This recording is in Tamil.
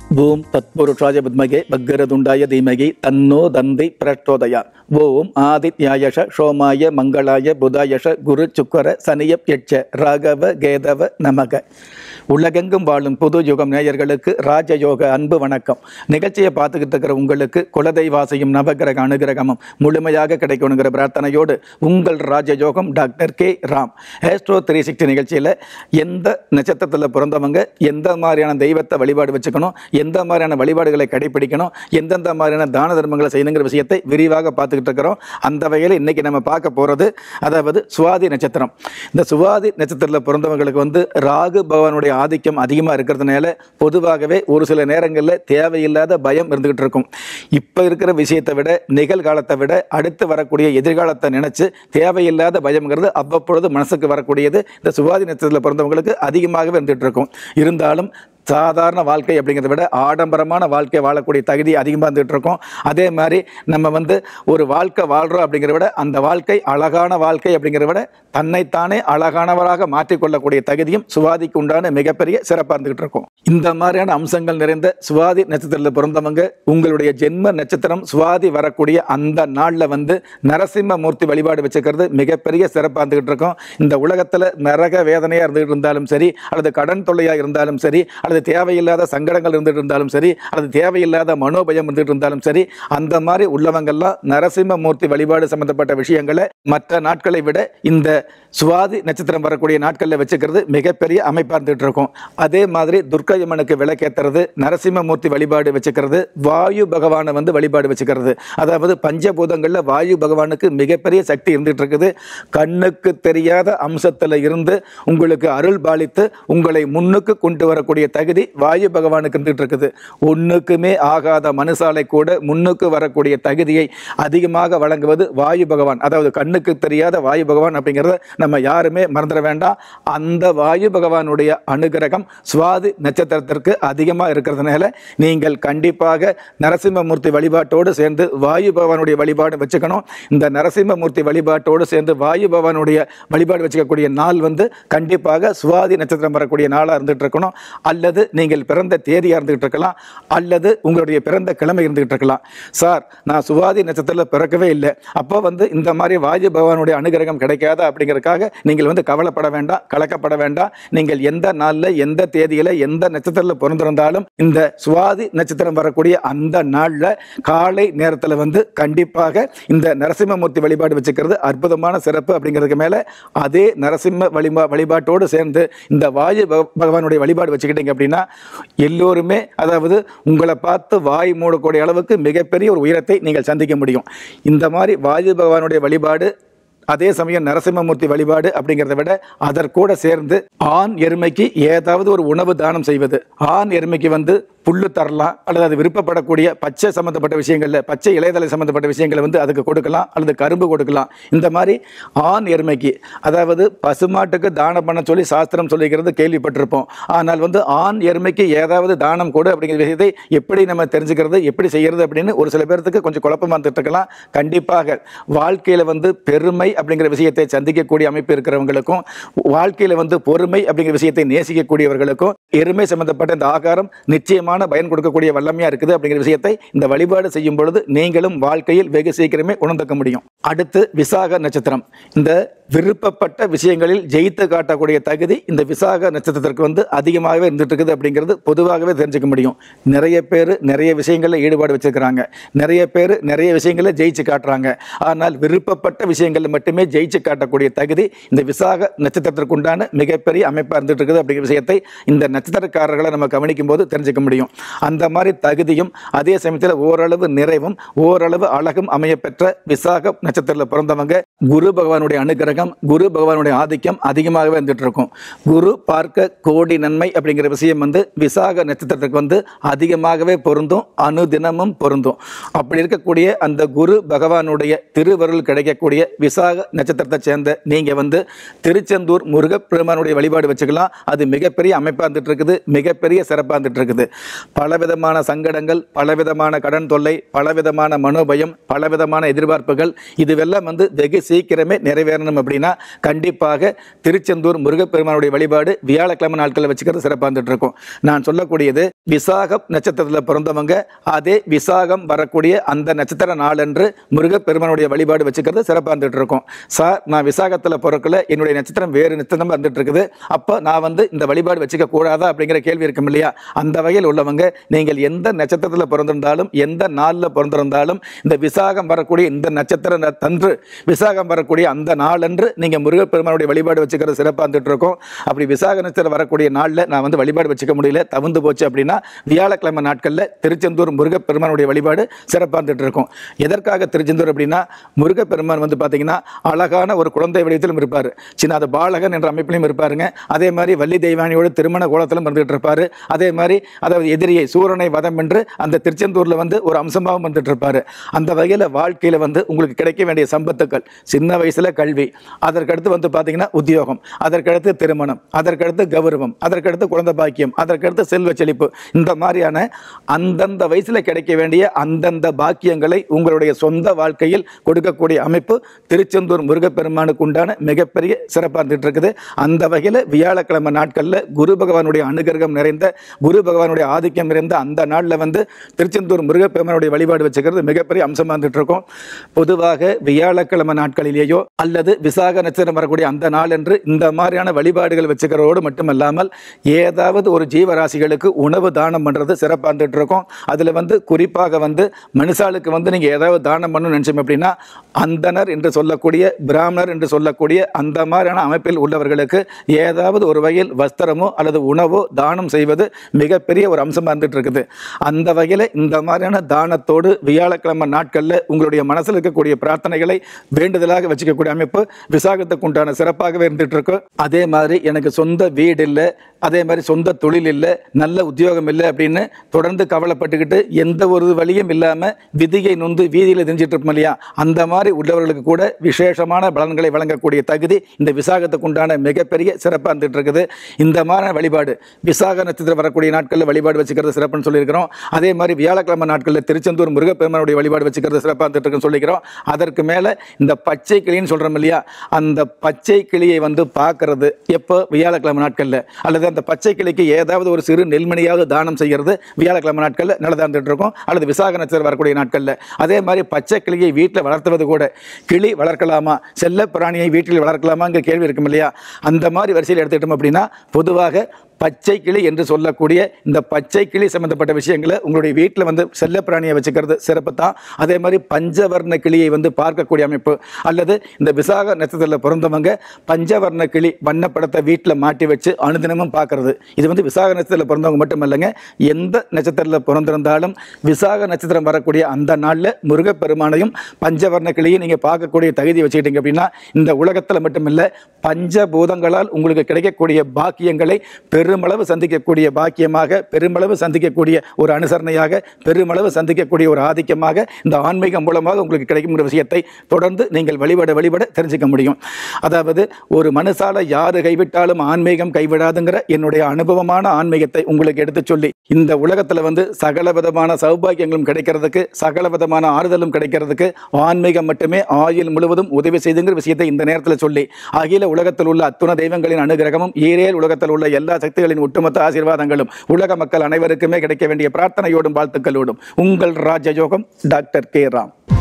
ஓம் தத்புருஷாய வித்மகே பக்கரதுண்டாய தீமகி தன்னோ தந்தி பிரச்சோதயா. ஓம் ஆதித்யாயஷ சோமாய மங்களாய புதாயஷ குரு சுக்கர சனியப் யட்ச ராகவ கேதவ நமக. உலகெங்கும் வாழும் புது யுகம் நேயர்களுக்கு ராஜயோக அன்பு வணக்கம். நிகழ்ச்சியை பார்த்துக்கிட்டு இருக்கிற உங்களுக்கு குலதெய்வாசையும் நவகிரக அனுகிரகமும் முழுமையாக கிடைக்கணுங்கிற பிரார்த்தனையோடு உங்கள் ராஜயோகம் டாக்டர் கே ராம். ஆஸ்ட்ரோ 360 நிகழ்ச்சியில் எந்த நட்சத்திரத்தில் பிறந்தவங்க எந்த மாதிரியான தெய்வத்தை வழிபாடு வச்சுக்கணும், எந்த மாதிரியான வழிபாடுகளை கடைபிடிக்கணும், எந்தெந்த மாதிரியான தான தர்மங்களை செய்யணுங்கிற விஷயத்தை விரிவாக பார்த்துக்கிட்டு இருக்கிறோம். அந்த வகையில் இன்னைக்கு நம்ம பார்க்க போகிறது அதாவது சுவாதி நட்சத்திரம். இந்த சுவாதி நட்சத்திரத்தில் பிறந்தவங்களுக்கு ராகு பகவானுடைய ஆதிக்கம் அதிகமாக இருக்கிறதுனால பொதுவாகவே ஒரு சில நேரங்களில் தேவையில்லாத பயம் இருந்துகிட்டு இருக்கும். இப்போ இருக்கிற விஷயத்தை விட நிகழ்காலத்தை விட அடுத்து வரக்கூடிய எதிர்காலத்தை நினைச்சு தேவையில்லாத பயம்ங்கிறது அவ்வப்பொழுது மனசுக்கு வரக்கூடியது இந்த சுவாதி நட்சத்திரத்தில் பிறந்தவங்களுக்கு அதிகமாகவே இருந்துகிட்டு இருக்கும். இருந்தாலும் சாதாரண வாழ்க்கை அப்படிங்கிறத விட ஆடம்பரமான வாழ்க்கை வாழக்கூடிய தகுதி அதிகமாக இருந்துகிட்டு இருக்கும். அதே மாதிரி நம்ம ஒரு வாழ்க்கை வாழ்கிறோம் அப்படிங்கிறத விட அந்த வாழ்க்கை அழகான வாழ்க்கை அப்படிங்கிறத விட தன்னைத்தானே அழகானவராக மாற்றிக்கொள்ளக்கூடிய தகுதியும் சுவாதிக்கு உண்டான மிகப்பெரிய சிறப்பாக இருந்துகிட்டு இருக்கும். இந்த மாதிரியான அம்சங்கள் நிறைந்த சுவாதி நட்சத்திரத்தில் பிறந்தவங்க உங்களுடைய ஜென்ம நட்சத்திரம் சுவாதி வரக்கூடிய அந்த நாளில் நரசிம்ம மூர்த்தி வழிபாடு வச்சுக்கிறது மிகப்பெரிய சிறப்பாக இருந்துகிட்டு இருக்கும். இந்த உலகத்தில் நரக வேதனையாக இருந்துகிட்டு இருந்தாலும் சரி, அல்லது கடன் தொல்லையாக இருந்தாலும் சரி, அல்லது தேவையில்லாத சங்கடங்கள் இருந்துட்டு இருந்தாலும் சரி, அல்லது தேவையில்லாத மனோபயம் இருந்துட்டு இருந்தாலும் சரி, அந்த மாதிரி உள்ளவங்கெல்லாம் நரசிம்ம மூர்த்தி வழிபாடு சம்பந்தப்பட்ட விஷயங்களை மற்ற நாட்களை விட இந்த சுவாதி நட்சத்திரம் வரக்கூடிய நாட்களில் வச்சுக்கிறது மிகப்பெரிய அமைப்பாக இருந்துட்டு இருக்கும். அதே மாதிரி துர்க்கையம்மனுக்கு விளக்கேற்றுறது, நரசிம்ம மூர்த்தி வழிபாடு வச்சுக்கிறது, வாயு பகவானை வழிபாடு வச்சுக்கிறது. அதாவது பஞ்சபூதங்களில் வாயு பகவானுக்கு மிகப்பெரிய சக்தி இருந்துட்டு இருக்குது. கண்ணுக்கு தெரியாத அம்சத்தில் இருந்து உங்களுக்கு அருள் பாலித்து உங்களை முன்னுக்கு கொண்டு வரக்கூடிய தகுதி வாயு பகவானுக்கு இருந்துட்டு இருக்குது. ஒன்றுக்குமே ஆகாத மனுஷாலை கூட முன்னுக்கு வரக்கூடிய தகுதியை அதிகமாக வழங்குவது வாயு பகவான். அதாவது கண்ணுக்கு தெரியாத வாயு பகவான் அப்படிங்கிறத நம்ம யாருமே மறந்துட வேண்டாம். அந்த வாயு பகவானுடைய அனுகிரகம் சுவாதி நட்சத்திரத்திற்கு அதிகமாக இருக்கிறதுனால நீங்கள் கண்டிப்பாக நரசிம்மமூர்த்தி வழிபாட்டோடு சேர்ந்து வாயு பகவானுடைய வழிபாடு வச்சுக்கணும். இந்த நரசிம்மமூர்த்தி வழிபாட்டோடு சேர்ந்து வாயு பகவானுடைய வழிபாடு வச்சுக்கக்கூடிய நாள் கண்டிப்பாக சுவாதி நட்சத்திரம் வரக்கூடிய நாளாக இருந்துட்டு இருக்கணும். அல்லது நீங்கள் பிறந்த தேதியாக இருந்துகிட்டு இருக்கலாம், அல்லது உங்களுடைய பிறந்த கிழமை இருந்துகிட்டு இருக்கலாம். சார், நான் சுவாதி நட்சத்திரத்தில் பிறக்கவே இல்லை, அப்போ இந்த மாதிரி வாயு பகவானுடைய அனுகிரகம் கிடைக்காத அப்படிங்கிறதுக்காக நீங்கள் கவலைப்பட வேண்டாம், கலக்கப்பட வேண்டாம். நீங்கள் எந்த நாளில் எந்த தேதியில் எந்த நட்சத்திரத்தில் பிறந்திருந்தாலும் இந்த சுவாதி நட்சத்திரம் வரக்கூடிய அந்த நாளில் காலை நேரத்தில் கண்டிப்பாக இந்த நரசிம்மமூர்த்தி வழிபாடு வச்சுக்கிறது அற்புதமான சிறப்பு. அப்படிங்கிறதுக்கு மேலே அதே நரசிம்ம வழிபாட்டோடு சேர்ந்து இந்த வாயு பகவானுடைய வழிபாடு வச்சுக்கிட்டீங்க அப்படின்னா எல்லோருமே, அதாவது உங்களை பார்த்து வாய் மூடக்கூடிய அளவுக்கு மிகப்பெரிய ஒரு உயரத்தை நீங்கள் சந்திக்க முடியும். இந்த மாதிரி வாயு பகவானுடைய வழிபாடு, அதே சமயம் நரசிம்மமூர்த்தி வழிபாடு அப்படிங்கிறத விட அதற்கூட சேர்ந்து ஆண் எருமைக்கு ஏதாவது ஒரு உணவு தானம் செய்வது. ஆண் எருமைக்கு புல்லு தரலாம், அல்லது அது விருப்பப்படக்கூடிய பச்சை சம்மந்தப்பட்ட விஷயங்களில் பச்சை இலைதலை சம்மந்தப்பட்ட விஷயங்களை அதுக்கு கொடுக்கலாம், அல்லது கரும்பு கொடுக்கலாம். இந்த மாதிரி ஆண் எருமைக்கு, அதாவது பசுமாட்டுக்கு தானம் பண்ண சொல்லி சாஸ்திரம் சொல்லிக்கிறது கேள்விப்பட்டிருப்போம். ஆனால் ஆண் எருமைக்கு ஏதாவது தானம் கொடு அப்படிங்கிற விஷயத்தை எப்படி நம்ம தெரிஞ்சுக்கிறது, எப்படி செய்கிறது அப்படின்னு ஒரு சில பேர்த்துக்கு கொஞ்சம் குழப்பமாக இருந்துட்டு இருக்கலாம். கண்டிப்பாக வாழ்க்கையில் பெருமை அப்படிங்கிற விஷயத்தை சந்திக்கக்கூடிய அமைப்பு இருக்கிறவங்களுக்கும், வாழ்க்கையில் பொறுமை அப்படிங்கிற விஷயத்தை நேசிக்கக்கூடியவர்களுக்கும் எருமை சம்பந்தப்பட்ட இந்த ஆகாரம் நிச்சயமான பயன் கொடுக்கக்கூடிய வல்லமையா இருக்குது அப்படிங்கிற விஷயத்தை இந்த வழிபாடு செய்யும் பொழுது நீங்களும் வாழ்க்கையில் வெகு சீக்கிரமே உணர்ந்துக்க முடியும். அடுத்து விசாக நட்சத்திரம். இந்த விருப்பப்பட்ட விஷயங்களில் ஜெயித்து காட்டக்கூடிய தகுதி இந்த விசாக நட்சத்திரத்திற்கு அதிகமாகவே இருந்துட்டு இருக்குது அப்படிங்கிறது பொதுவாகவே தெரிஞ்சுக்க முடியும். நிறைய பேர் நிறைய விஷயங்களில் ஈடுபாடு வச்சிருக்கிறாங்க, நிறைய பேர் நிறைய விஷயங்களில் ஜெயிச்சு காட்டுறாங்க. ஆனால் விருப்பப்பட்ட விஷயங்களில் மட்டுமே ஜெயிச்சு காட்டக்கூடிய தகுதி இந்த விசாக நட்சத்திரத்திற்கு உண்டான மிகப்பெரிய அமைப்பாக இருந்துட்டு இருக்குது அப்படிங்கிற விஷயத்தை இந்த நட்சத்திரக்காரர்களை நம்ம கவனிக்கும் போது தெரிஞ்சுக்க முடியும். அந்த மாதிரி தகுதியும் அதே சமயத்தில் ஓரளவு நிறைவும் ஓரளவு அழகும் அமையப்பெற்ற விசாக நட்சத்திரத்தில் பிறந்தவங்க குரு பகவானுடைய அனுகிரகம், குரு பகவானுடைய ஆதிக்கம் அதிகமாகவே இருந்துட்டு இருக்கும். குரு பார்க்க கோடி நன்மை அப்படிங்கிற விஷயம் விசாக நட்சத்திரத்துக்கு அதிகமாகவே பொருந்தும், அனுதினமும் பொருந்தும். அப்படி இருக்கக்கூடிய அந்த குரு பகவானுடைய திருவருள் கிடைக்கக்கூடிய விசாக நட்சத்திரத்தை சேர்ந்த நீங்க திருச்செந்தூர் முருகப்பெருமானுடைய வழிபாடு வச்சுக்கலாம். அது மிகப்பெரிய அமைப்பாக இருந்துட்டு இருக்குது, மிகப்பெரிய சிறப்பாக இருந்துட்டு இருக்குது. பலவிதமான சங்கடங்கள், பலவிதமான கடன் தொல்லை, பலவிதமான மனோபயம், பலவிதமான எதிர்பார்ப்புகள் இதுவெல்லாம் வெகு சீக்கிரமே நிறைவேறணும் அப்படின்னா கண்டிப்பாக திருச்செந்தூர் முருகப்பெருமானுடைய வழிபாடு வியாழக்கிழமை நாட்களில் வச்சுக்கிறது சிறப்பாக இருந்துட்டு இருக்கும். நான் சொல்லக்கூடியது விசாகம் நட்சத்திரத்தில் பிறந்தவங்க அதே விசாகம் வரக்கூடிய அந்த நட்சத்திர நாளன்று முருகப்பெருமானுடைய வழிபாடு வச்சுக்கிறது சிறப்பாக இருந்துட்டு இருக்கும். சார், நான் விசாகத்தில் பிறக்கல, என்னுடைய நட்சத்திரம் வேறு நட்சத்திரம் வந்துட்டு இருக்குது, அப்போ நான் இந்த வழிபாடு வச்சுக்க கூடாதா அப்படிங்கிற கேள்வி இருக்கும் இல்லையா? அந்த வகையில் உள்ளவங்க நீங்கள் எந்த நட்சத்திரத்தில் பிறந்திருந்தாலும் எந்த நாளில் பிறந்திருந்தாலும் இந்த விசாகம் வரக்கூடிய இந்த நட்சத்திர தன்று விசாகம் வரக்கூடிய அந்த நாளன்று நீங்கள் முருகப்பெருமானுடைய வழிபாடு வச்சுக்கிறது சிறப்பாக இருந்துட்டு இருக்கும். அப்படி விசாக நட்சத்திரம் வரக்கூடிய நாளில் நான் வழிபாடு வச்சுக்க முடியல, தவிர்த்து போச்சு அப்படின்னா வியாழக்கிழமை நாட்களில் திருச்செந்தூர் முருகப்பெருமானுடைய வழிபாடு சிறப்பாக இருந்துட்டு இருக்கும். எதற்காக திருச்செந்தூர் அப்படின்னா முருகப்பெருமான் பார்த்தீங்கன்னா அழகான ஒரு குழந்தை வடிவத்திலும் இருப்பார், சின்ன அது பாலகன் என்ற அமைப்பிலும் இருப்பாருங்க. அதே மாதிரி வள்ளி தெய்வானியோட திருமண கோலத்திலும் இருந்துகிட்டு இருப்பார். அதே மாதிரி அதாவது எதிரியை சூரனை வதம் என்று அந்த திருச்செந்தூரில் ஒரு அம்சமாகவும் வந்துட்டு இருப்பார். அந்த வகையில் வாழ்க்கையில் உங்களுக்கு கிடைக்க வேண்டிய சம்பத்துக்கள் சின்ன வயசில் கல்வி, அதற்கடுத்து பார்த்தீங்கன்னா உத்தியோகம், அதற்கடுத்து திருமணம், அதற்கடுத்து கௌரவம், அதற்கடுத்து குழந்தை பாக்கியம், அதற்கடுத்து செல்வ செழிப்பு, இந்த மாதிரியான அந்தந்த வயசில் கிடைக்க வேண்டிய அந்தந்த பாக்கியங்களை உங்களுடைய சொந்த வாழ்க்கையில் கொடுக்கக்கூடிய அமைப்பு திருச்செந்தூர் முருகப்பெருமானுக்கு உண்டான மிகப்பெரிய சிறப்பாக இருந்துட்டு இருக்குது. அந்த வகையில் வியாழக்கிழமை நாட்களில் குரு பகவானுடைய அனுகிரகம் நிறைந்த, குரு பகவானுடைய ஆதிக்கம் நிறைந்த அந்த நாளில் திருச்செந்தூர் முருகப்பெருமானுடைய வழிபாடு வச்சுக்கிறது மிகப்பெரிய அம்சமாக இருந்துட்டு இருக்கும். பொதுவாக வியாழக்கிழமை நாட்களிலேயோ அல்லது விசாக நட்சத்திரம் வரக்கூடிய அந்த நாள் என்று இந்த மாதிரியான வழிபாடுகள் வச்சுக்கிறதோடு மட்டுமல்லாமல் ஏதாவது ஒரு ஜீவராசிகளுக்கு உணவு தானம் பண்ணுறது சிறப்பாக இருந்துட்டு இருக்கும். அதில் குறிப்பாக மனுஷாளுக்கு நீங்கள் ஏதாவது தானம் பண்ணணும்னு நினச்சோம் அப்படின்னா அந்தனர் என்று சொல்லக்கூடிய, பிராமணர் என்று சொல்லக்கூடிய அந்த மாதிரியான அமைப்பில் உள்ளவர்களுக்கு ஏதாவது ஒரு வகையில் வஸ்திரமோ அல்லது உணவோ தானம் செய்வது மிகப்பெரிய ஒரு அம்சமாக இருந்துட்டு இருக்குது. அந்த வகையில் இந்த மாதிரியான தானத்தோடு வியாழக்கிழமை நாட்களில் உங்களுடைய மனசில் இருக்கக்கூடிய பிரார்த்தனைகளை வேண்டுதலாக வச்சுக்கக்கூடிய அமைப்பு விசாகத்துக்கு உண்டான சிறப்பாகவே இருந்துட்டு இருக்கு. அதே மாதிரி எனக்கு சொந்த வீடு இல்லை, அதே மாதிரி சொந்த தொழில் இல்லை, நல்ல உத்தியோகம் இல்லை அப்படின்னு தொடர்ந்து கவலைப்பட்டுக்கிட்டு எந்த ஒரு வழியும் இல்லாமல் விதியை நொந்து வீதியில் தெரிஞ்சிட்டு இருப்போம் இல்லையா? அந்த மாதிரி உள்ளவர்களுக்கு கூட விசேஷமான பலன்களை வழங்கக்கூடிய தகுதி இந்த விசாகத்துக்கு உண்டான மிகப்பெரிய சிறப்பாக இருந்துட்டு இருக்குது. இந்த மாதிரி வழிபாடு விசாக நட்சத்திரம் வரக்கூடிய நாட்களில் வழிபாடு வச்சுக்கிறது சிறப்புன்னு சொல்லியிருக்கிறோம். அதே மாதிரி வியாழக்கிழமை நாட்களில் திருச்செந்தூர் முருகப்பெருமானுடைய வழிபாடு வச்சுக்கிறது சிறப்பாக இருந்துட்டு இருக்குன்னு சொல்லிக்கிறோம். அதற்கு மேலே இந்த பச்சை கிளின்னு சொல்கிறோம் இல்லையா? அந்த பச்சை கிளியை பார்க்கறது எப்போ? வியாழக்கிழமை நாட்களில். அல்லது அந்த பச்சை கிளிக்கு ஏதாவது ஒரு சிறு நெல்மணியாவது தானம் செய்கிறது வியாழக்கிழமை நாட்களில் நல்லதாக இருந்துட்டு இருக்கும், அல்லது விசாக நட்சத்திரம் வரக்கூடிய நாட்களில். அதே மாதிரி பச்சை கிளியை வீட்டில் வளர்த்துவது கூட, கிளி வளர்க்கலாமா, செல்ல பிராணியை வீட்டில் வளர்க்கலாமாங்கிற கேள்வி இருக்கும் இல்லையா? அந்த மாதிரி வரிசையில் எடுத்துக்கிட்டோம் அப்படின்னா பொதுவாக பச்சை கிளி என்று சொல்லக்கூடிய இந்த பச்சை கிளி சம்பந்தப்பட்ட விஷயங்களை உங்களுடைய வீட்டில் செல்ல பிராணியை வச்சுக்கிறது சிறப்பு தான். அதே மாதிரி பஞ்சவர்ண கிளியை பார்க்கக்கூடிய அமைப்பு, அல்லது இந்த விசாக நட்சத்திரத்தில் பிறந்தவங்க பஞ்சவர்ண கிளி வண்ணப்படத்தை வீட்டில் மாட்டி வச்சு அனுதினமும் பார்க்கறது. இது விசாக நட்சத்திரத்தில் பிறந்தவங்க மட்டும் இல்லைங்க, எந்த நட்சத்திரத்தில் பிறந்திருந்தாலும் விசாக நட்சத்திரம் வரக்கூடிய அந்த நாளில் முருகப்பெருமானையும் பஞ்சவர்ண கிளியை நீங்கள் பார்க்கக்கூடிய தகுதி வச்சுக்கிட்டீங்க அப்படின்னா இந்த உலகத்தில் மட்டுமில்லை பஞ்சபூதங்களால் உங்களுக்கு கிடைக்கக்கூடிய பாக்கியங்களை பெருமளவு சந்திக்கக்கூடிய பாக்கியமாக, பெருமளவு சந்திக்கக்கூடிய ஒரு அனுசரணையாக, பெருமளவு சந்திக்கக்கூடிய ஒரு ஆதிக்கமாக இந்த ஆன்மீகம் மூலமாக உங்களுக்கு கிடைக்கும் விஷயத்தை தொடர்ந்து நீங்கள் வழிபட தெரிஞ்சுக்க முடியும். அதாவது ஒரு மனுஷால யாரு கைவிட்டாலும் ஆன்மீகம் கைவிடாதுங்கிற என்னுடைய அனுபவமான ஆன்மீகத்தை உங்களுக்கு எடுத்து சொல்லி இந்த உலகத்தில் சகல விதமான சௌபாகியங்களும் கிடைக்கிறதுக்கு, சகல விதமான ஆறுதலும் கிடைக்கிறதுக்கு ஆன்மீகம் மட்டுமே ஆயுள் முழுவதும் உதவி செய்துங்கிற விஷயத்தை இந்த நேரத்தில் சொல்லி அகில உலகத்தில் உள்ள அத்துண தெய்வங்களின் அனுகிரகமும் ஈரேல் உலகத்தில் உள்ள எல்லா சக்திகளின் ஒட்டுமொத்த ஆசீர்வாதங்களும் உலக மக்கள் அனைவருக்குமே கிடைக்க வேண்டிய பிரார்த்தனையோடும் வாழ்த்துக்களோடும் உங்கள் ராஜயோகம் டாக்டர் கே ராம்.